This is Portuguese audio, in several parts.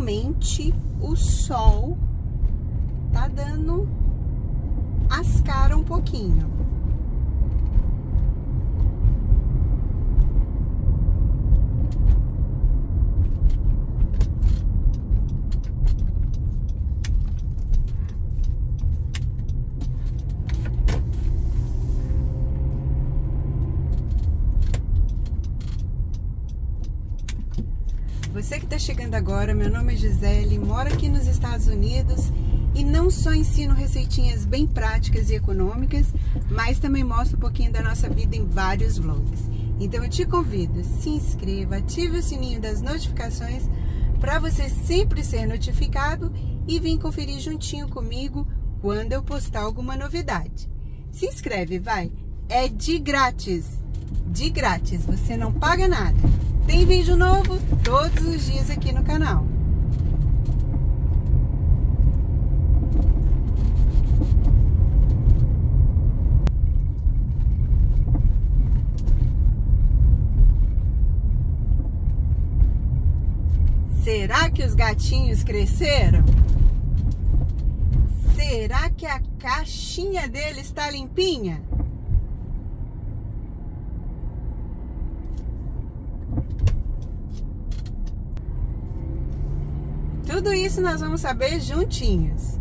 finalmente o sol tá dando as caras um pouquinho. Você que está chegando agora, meu nome é Gisele, moro aqui nos Estados Unidos e não só ensino receitinhas bem práticas e econômicas, mas também mostro um pouquinho da nossa vida em vários vlogs. Então eu te convido, se inscreva, ative o sininho das notificações para você sempre ser notificado e vir conferir juntinho comigo quando eu postar alguma novidade. Se inscreve, vai! É de grátis, você não paga nada. Tem vídeo novo todos os dias aqui no canal. Será que os gatinhos cresceram? Será que a caixinha dele está limpinha? Tudo isso nós vamos saber juntinhos.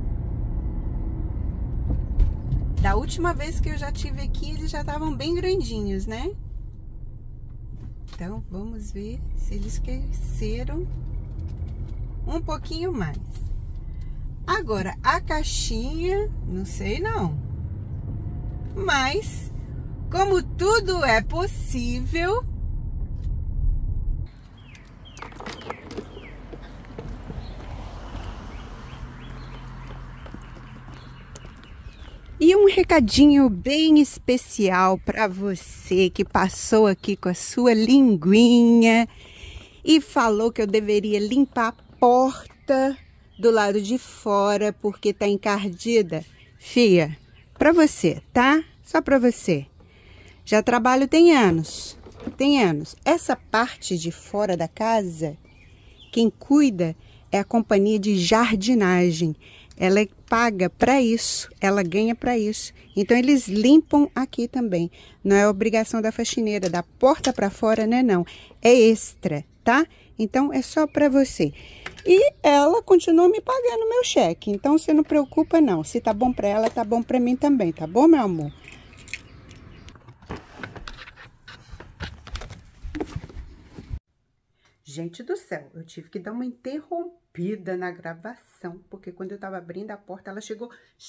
Da última vez que eu já tive aqui, eles já estavam bem grandinhos, né? Então, vamos ver se eles cresceram um pouquinho mais. Agora, a caixinha, não sei não. Mas, como tudo é possível... E um recadinho bem especial para você que passou aqui com a sua linguinha e falou que eu deveria limpar a porta do lado de fora porque tá encardida. Fia, para você, tá? Só para você. Já trabalho tem anos. Essa parte de fora da casa, quem cuida é a companhia de jardinagem. Ela paga para isso, ela ganha para isso. Então, eles limpam aqui também. Não é obrigação da faxineira, da porta para fora, né? Não. É extra, tá? Então, é só para você. E ela continua me pagando meu cheque. Então, você não preocupa, não. Se tá bom para ela, tá bom para mim também, tá bom, meu amor? Gente do céu, eu tive que dar uma interrompida na gravação, porque quando eu tava abrindo a porta, ela chegou,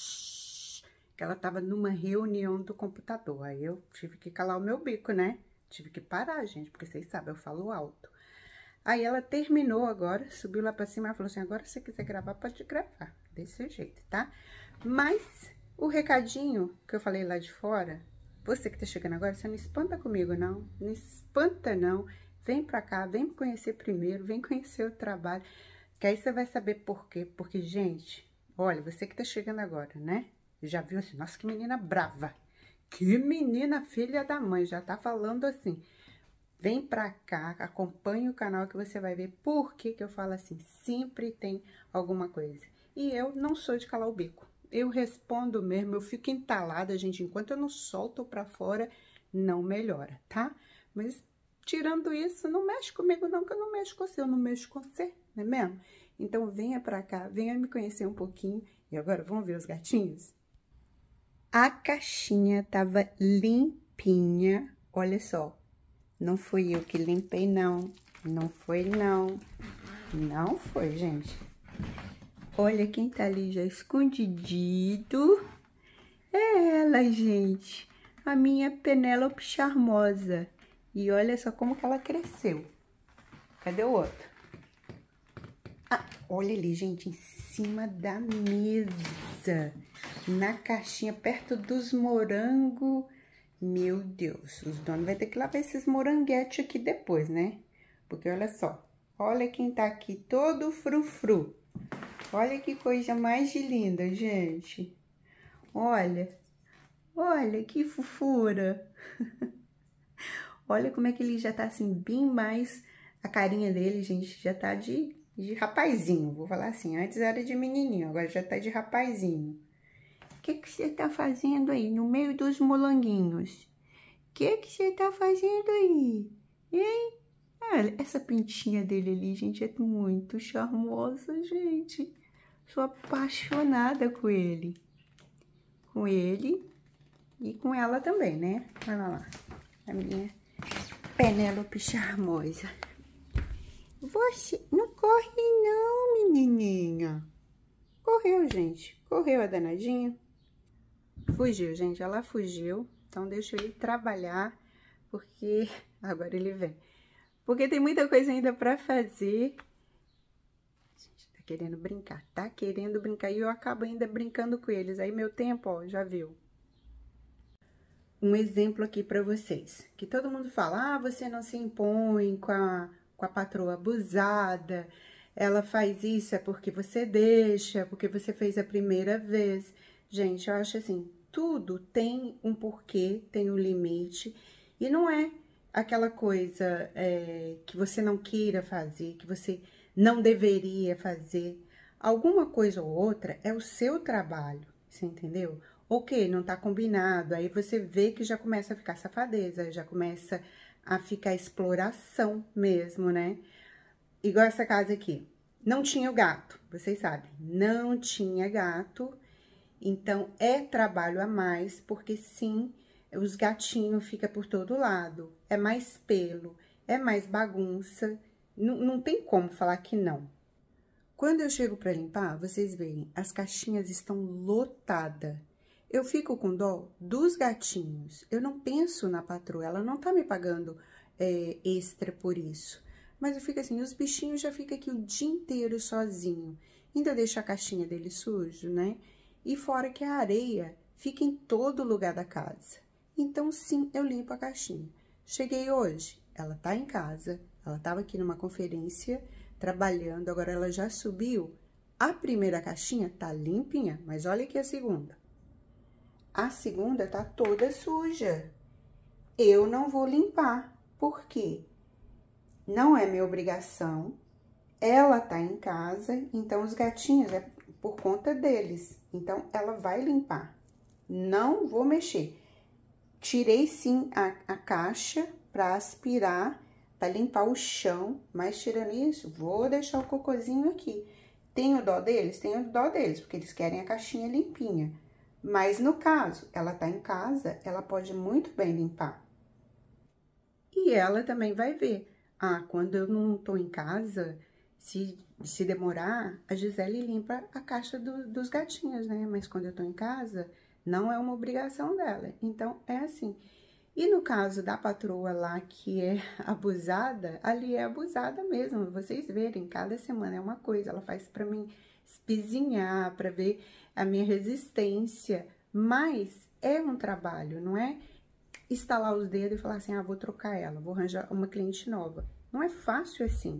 que ela tava numa reunião do computador. Aí eu tive que calar o meu bico, né? Tive que parar, gente, porque vocês sabem, eu falo alto. Aí ela terminou agora, subiu lá pra cima e falou assim, agora se você quiser gravar, pode gravar, desse jeito, tá? Mas o recadinho que eu falei lá de fora, você que tá chegando agora, você não espanta comigo, não. Não espanta, não. Vem pra cá, vem me conhecer primeiro, vem conhecer o trabalho, que aí você vai saber por quê. Porque, gente, olha, você que tá chegando agora, né? Já viu assim, nossa, que menina brava. Que menina filha da mãe, já tá falando assim. Vem pra cá, acompanhe o canal que você vai ver por que eu falo assim. Sempre tem alguma coisa. E eu não sou de calar o bico. Eu respondo mesmo, eu fico entalada, gente. Enquanto eu não solto pra fora, não melhora, tá? Mas... tirando isso, não mexe comigo não, que eu não mexo com você, eu não mexo com você, não é mesmo? Então, venha pra cá, venha me conhecer um pouquinho. E agora, vamos ver os gatinhos? A caixinha tava limpinha, olha só. Não fui eu que limpei, não. Não foi, não. Não foi, gente. Olha quem tá ali já escondidito. É ela, gente. A minha Penélope charmosa. E olha só como que ela cresceu. Cadê o outro? Ah, olha ali, gente, em cima da mesa. Na caixinha, perto dos morangos. Meu Deus, os donos vão ter que lavar esses moranguetes aqui depois, né? Porque olha só, olha quem tá aqui todo frufru. Olha que coisa mais linda, gente. Olha, olha que fofura. Olha como é que ele já tá assim, bem mais... A carinha dele, gente, já tá de de rapazinho, vou falar assim. Antes era de menininho, agora já tá de rapazinho. O que você tá fazendo aí no meio dos molanguinhos? O que você tá fazendo aí? Hein? Ah, essa pintinha dele ali, gente, é muito charmosa, gente. Sou apaixonada com ele. Com ele e com ela também, né? Olha lá, a minha Penélope charmosa. Você não corre não, menininha. Correu, gente. Correu a danadinha. Fugiu, gente. Ela fugiu. Então, deixa eu ir trabalhar, porque agora ele vem. Porque tem muita coisa ainda pra fazer. Gente, tá querendo brincar. Tá querendo brincar. E eu acabo ainda brincando com eles. Aí, meu tempo, ó, já viu. Um exemplo aqui pra vocês. Que todo mundo fala, ah, você não se impõe com a patroa abusada, ela faz isso é porque você deixa, porque você fez a primeira vez. Gente, eu acho assim, tudo tem um porquê, tem um limite, e não é aquela coisa que você não queira fazer, que você não deveria fazer. Alguma coisa ou outra é o seu trabalho, você entendeu? Ok, não tá combinado, aí você vê que já começa a ficar safadeza, já começa a ficar exploração mesmo, né? Igual essa casa aqui. Não tinha o gato, vocês sabem. Não tinha gato. Então, é trabalho a mais, porque sim, os gatinhos ficam por todo lado. É mais pelo, é mais bagunça. Não tem como falar que não. Quando eu chego para limpar, vocês veem, as caixinhas estão lotadas. Eu fico com dó dos gatinhos. Eu não penso na patroa, ela não tá me pagando extra por isso. Mas eu fico assim, os bichinhos já ficam aqui o dia inteiro sozinho. Ainda deixo a caixinha dele sujo, né? E fora que a areia fica em todo lugar da casa. Então, sim, eu limpo a caixinha. Cheguei hoje, ela tá em casa, ela tava aqui numa conferência, trabalhando, agora ela já subiu. A primeira caixinha tá limpinha, mas olha aqui a segunda. A segunda tá toda suja. Eu não vou limpar. Por quê? Não é minha obrigação. Ela tá em casa, então os gatinhos é por conta deles. Então, ela vai limpar. Não vou mexer. Tirei sim a caixa para aspirar, para limpar o chão, mas tirando isso, vou deixar o cocôzinho aqui. Tenho dó deles? Tenho dó deles, porque eles querem a caixinha limpinha. Mas, no caso, ela tá em casa, ela pode muito bem limpar. E ela também vai ver. Ah, quando eu não tô em casa, se demorar, a Gisele limpa a caixa dos gatinhos, né? Mas quando eu tô em casa, não é uma obrigação dela. Então, é assim. E no caso da patroa lá, que é abusada, ali é abusada mesmo. Vocês verem, cada semana é uma coisa. Ela faz pra mim espizinhar, pra ver a minha resistência, mas é um trabalho, não é estalar os dedos e falar assim, ah, vou trocar ela, vou arranjar uma cliente nova. Não é fácil assim.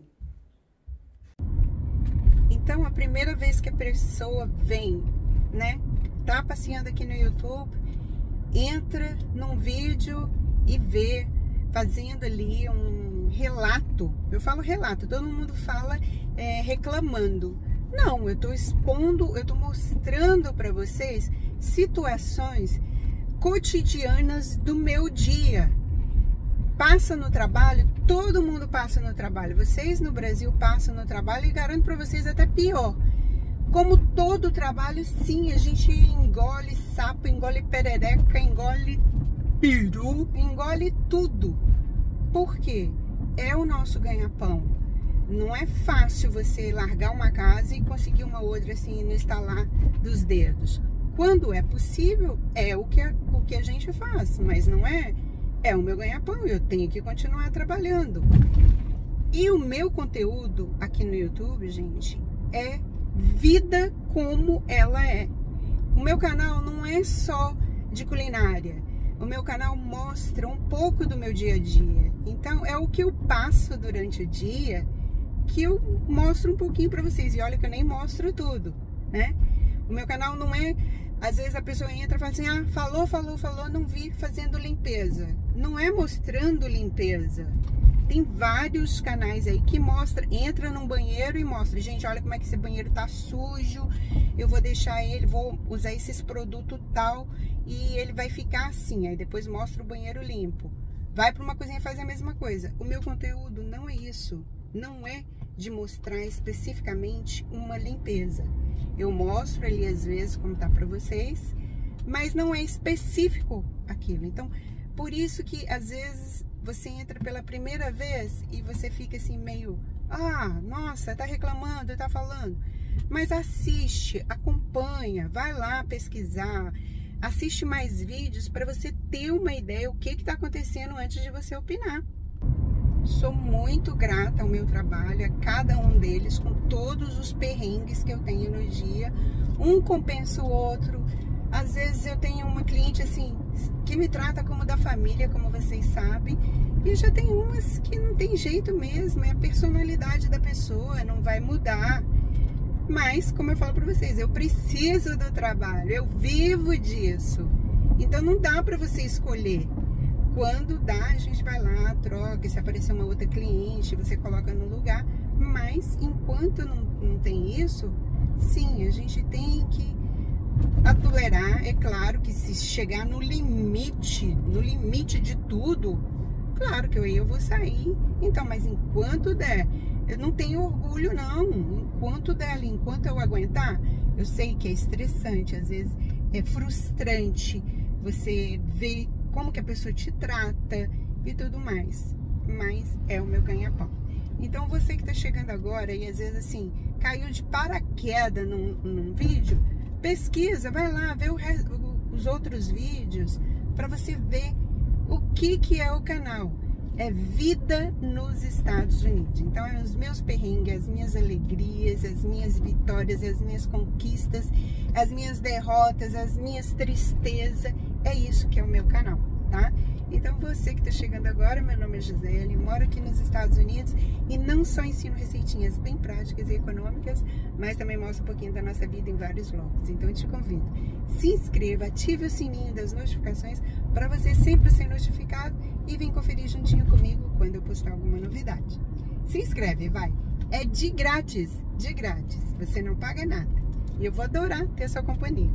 Então, a primeira vez que a pessoa vem, né, tá passeando aqui no YouTube, entra num vídeo e vê, fazendo ali um relato, eu falo relato, todo mundo fala reclamando. Não, eu tô expondo, eu tô mostrando para vocês situações cotidianas do meu dia. Passa no trabalho, todo mundo passa no trabalho. Vocês no Brasil passam no trabalho e garanto para vocês até pior. Como todo trabalho, sim, a gente engole sapo, engole perereca, engole peru, engole tudo. Por quê? É o nosso ganha-pão. Não é fácil você largar uma casa e conseguir uma outra assim no estalar dos dedos. Quando é possível, é o que a gente faz, mas não é o meu ganha-pão, eu tenho que continuar trabalhando. E o meu conteúdo aqui no YouTube, gente, é vida como ela é. O meu canal não é só de culinária. O meu canal mostra um pouco do meu dia a dia. Então, é o que eu passo durante o dia que eu mostro um pouquinho pra vocês. E olha que eu nem mostro tudo, né? O meu canal não é... Às vezes a pessoa entra e fala assim, ah, falou, não vi fazendo limpeza. Não é mostrando limpeza. Tem vários canais aí que mostra, entra num banheiro e mostra, gente, olha como é que esse banheiro tá sujo, eu vou deixar ele, vou usar esses produtos tal, e ele vai ficar assim. Aí depois mostra o banheiro limpo. Vai para uma cozinha e faz a mesma coisa. O meu conteúdo não é isso, não é de mostrar especificamente uma limpeza. Eu mostro ali às vezes como tá para vocês, mas não é específico aquilo. Então, por isso que às vezes você entra pela primeira vez e você fica assim meio, nossa, tá reclamando, tá falando. Mas assiste, acompanha, vai lá pesquisar, assiste mais vídeos para você ter uma ideia o que está acontecendo antes de você opinar. Sou muito grata ao meu trabalho, a cada um deles, com todos os perrengues que eu tenho no dia. Um compensa o outro. Às vezes eu tenho uma cliente assim, que me trata como da família, como vocês sabem. E já tem umas que não tem jeito mesmo, é a personalidade da pessoa, não vai mudar. Mas, como eu falo para vocês, eu preciso do trabalho, eu vivo disso. Então não dá para você escolher. Quando dá, a gente vai lá, troca, se aparecer uma outra cliente, você coloca no lugar. Mas enquanto não tem isso, sim, a gente tem que tolerar. É claro que se chegar no limite de tudo, claro que eu vou sair. Então, mas enquanto der, eu não tenho orgulho não, enquanto der ali, enquanto eu aguentar. Eu sei que é estressante, às vezes é frustrante você ver como que a pessoa te trata e tudo mais, mas é o meu ganha-pão. Então você que tá chegando agora e às vezes assim, caiu de paraquedas num vídeo, pesquisa, vai lá, vê os outros vídeos para você ver o que é o canal. É vida nos Estados Unidos. Então, é os meus perrengues, as minhas alegrias, as minhas vitórias, as minhas conquistas, as minhas derrotas, as minhas tristezas. É isso que é o meu canal, tá? Então, você que está chegando agora, meu nome é Gisele, moro aqui nos Estados Unidos e não só ensino receitinhas bem práticas e econômicas, mas também mostro um pouquinho da nossa vida em vários vlogs. Então, eu te convido, se inscreva, ative o sininho das notificações para você sempre ser notificado e vem conferir juntinho comigo quando eu postar alguma novidade. Se inscreve, vai! É de grátis, você não paga nada. E eu vou adorar ter sua companhia.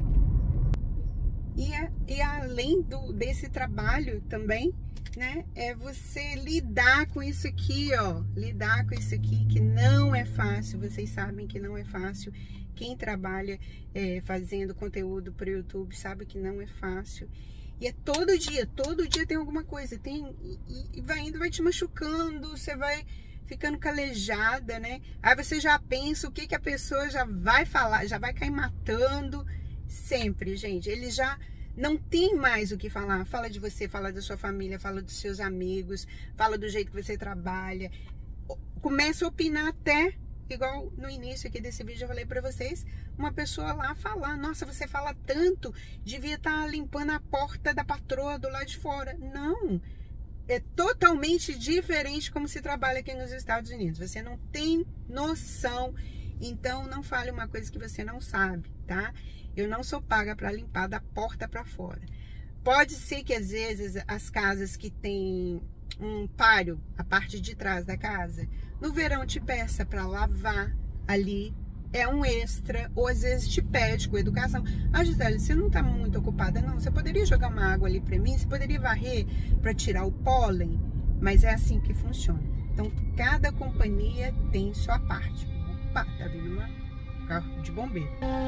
E além desse trabalho também, né, é você lidar com isso aqui, ó, lidar com isso aqui que não é fácil, vocês sabem que não é fácil. Quem trabalha fazendo conteúdo para o YouTube sabe que não é fácil. E é todo dia tem alguma coisa, e vai te machucando, você vai ficando calejada, né? Aí você já pensa o que a pessoa já vai falar, já vai cair matando. Sempre, gente, ele já não tem mais o que falar. Fala de você, fala da sua família, fala dos seus amigos, fala do jeito que você trabalha. Começa a opinar até, igual no início aqui desse vídeo eu falei pra vocês, uma pessoa lá falar, nossa, você fala tanto, devia estar limpando a porta da patroa do lado de fora. Não, é totalmente diferente como se trabalha aqui nos Estados Unidos. Você não tem noção, então não fale uma coisa que você não sabe, tá? Eu não sou paga para limpar da porta para fora. Pode ser que às vezes as casas que tem um pátio, a parte de trás da casa, no verão te peça para lavar ali, é um extra, ou às vezes te pede com educação. Gisele, você não tá muito ocupada não, você poderia jogar uma água ali para mim, você poderia varrer para tirar o pólen, mas é assim que funciona. Então cada companhia tem sua parte. Opa, tá vindo um carro de bombeiro.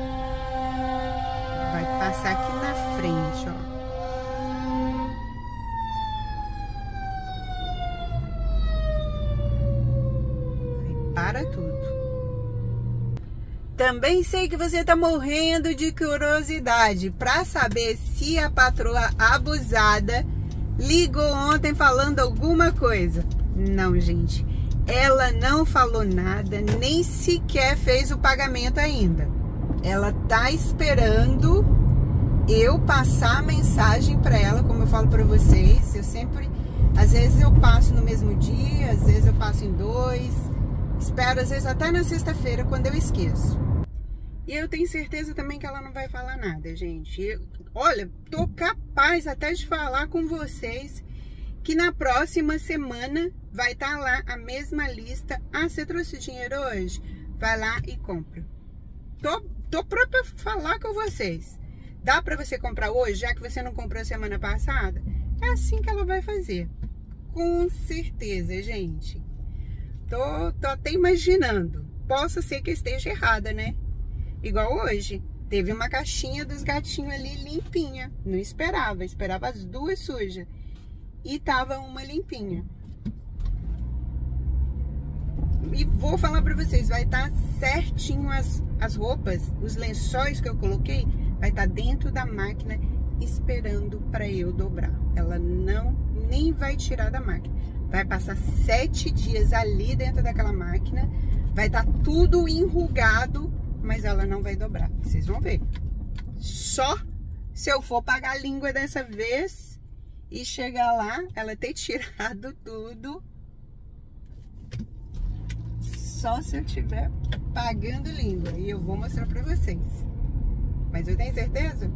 Vai passar aqui na frente, ó. Para tudo. Também sei que você tá morrendo de curiosidade para saber se a patroa abusada ligou ontem falando alguma coisa. Não, gente. Ela não falou nada, nem sequer fez o pagamento ainda. Ela tá esperando eu passar a mensagem para ela, como eu falo para vocês. Eu sempre, às vezes eu passo no mesmo dia, às vezes eu passo em 2. Espero, às vezes, até na sexta-feira, quando eu esqueço. E eu tenho certeza também que ela não vai falar nada, gente. Olha, tô capaz até de falar com vocês que na próxima semana vai estar lá a mesma lista. Ah, você trouxe dinheiro hoje? Vai lá e compra. Tô pronta para falar com vocês. Dá para você comprar hoje, já que você não comprou semana passada? É assim que ela vai fazer. Com certeza, gente. Tô até imaginando. Possa ser que eu esteja errada, né? Igual hoje. Teve uma caixinha dos gatinhos ali limpinha. Não esperava. Esperava as duas sujas. E tava uma limpinha. E vou falar pra vocês. Vai estar certinho as roupas. Os lençóis que eu coloquei. Vai estar dentro da máquina. Esperando pra eu dobrar. Ela nem vai tirar da máquina. Vai passar 7 dias ali dentro daquela máquina. Vai estar tudo enrugado, mas ela não vai dobrar. Vocês vão ver. Só se eu for pagar a língua dessa vez e chegar lá, ela ter tirado tudo. Só se eu tiver pagando língua. E eu vou mostrar pra vocês. Mas eu tenho certeza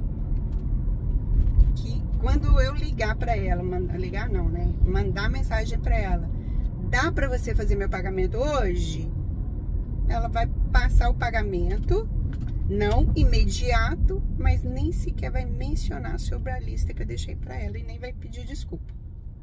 que quando eu ligar pra ela, ligar não, né? Mandar mensagem pra ela, dá pra você fazer meu pagamento hoje? Ela vai passar o pagamento, não imediato, mas nem sequer vai mencionar sobre a lista que eu deixei pra ela e nem vai pedir desculpa.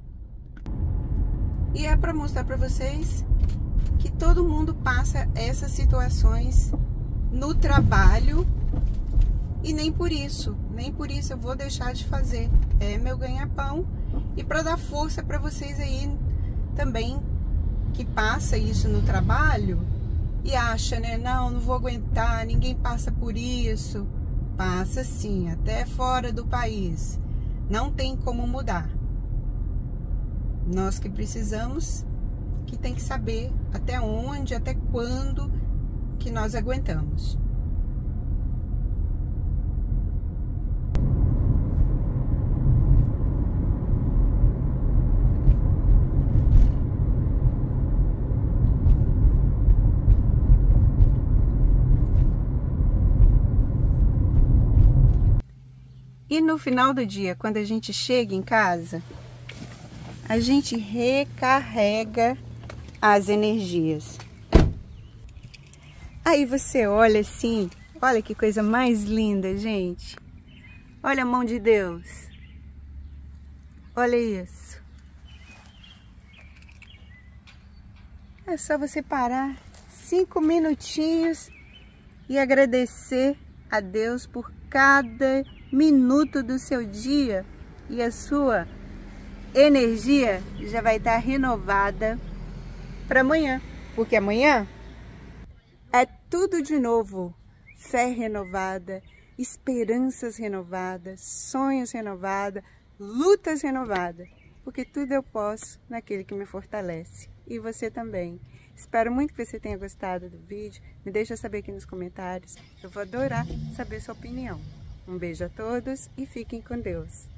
E é pra mostrar pra vocês que todo mundo passa essas situações no trabalho. E nem por isso eu vou deixar de fazer. É meu ganha-pão. E para dar força para vocês aí também que passa isso no trabalho e acha, né? Não vou aguentar, ninguém passa por isso. Passa sim, até fora do país. Não tem como mudar. Nós que precisamos, que tem que saber até onde, até quando que nós aguentamos. E no final do dia, quando a gente chega em casa, a gente recarrega as energias. Aí você olha assim, olha que coisa mais linda, gente. Olha a mão de Deus. Olha isso. É só você parar 5 minutinhos e agradecer a Deus por cada minuto do seu dia e a sua energia já vai estar renovada para amanhã, porque amanhã é tudo de novo, fé renovada, esperanças renovadas, sonhos renovados, lutas renovadas, porque tudo eu posso naquele que me fortalece, e você também. Espero muito que você tenha gostado do vídeo, me deixa saber aqui nos comentários, eu vou adorar saber sua opinião. Um beijo a todos e fiquem com Deus.